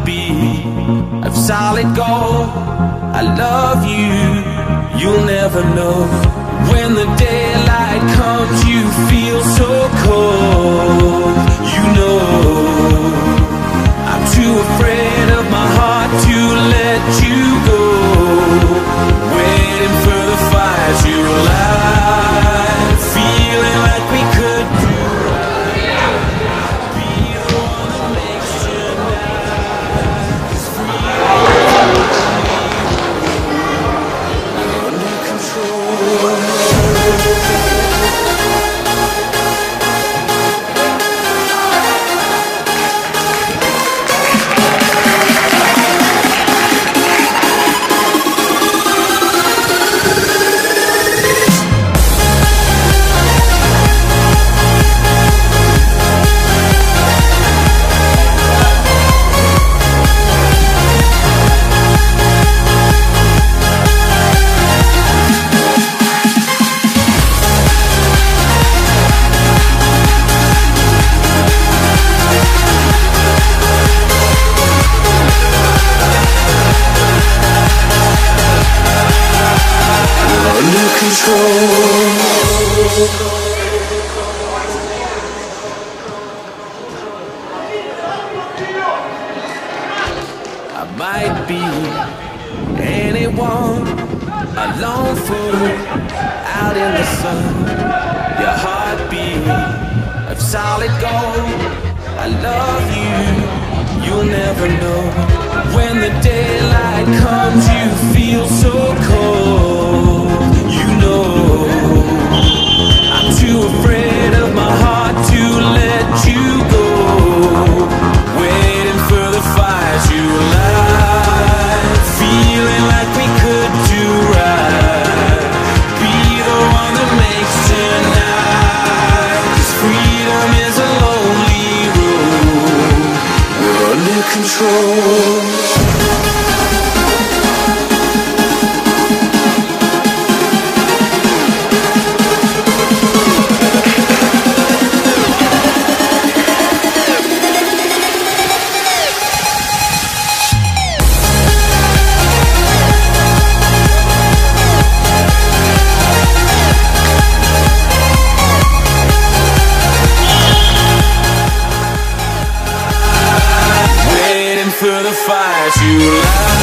heartbeat of solid gold. I love you, you'll never know. When the daylight comes, you feel so cold. You know, I'm too afraid of my heart to let you go. Waiting for the fire to light, feeling like we could do right. Be the one that makes tonight is free. Under control. I might be anyone, a lone fool out in the sun. Your heartbeat of solid gold. I love you, you'll never know. When the daylight comes, you feel so cold. You know, I'm too afraid of my heart to let you go. Waiting for the fire to light, feeling like we could do right. Be the one that makes tonight, 'cause freedom is a lonely road. We're under control. For the fire to light.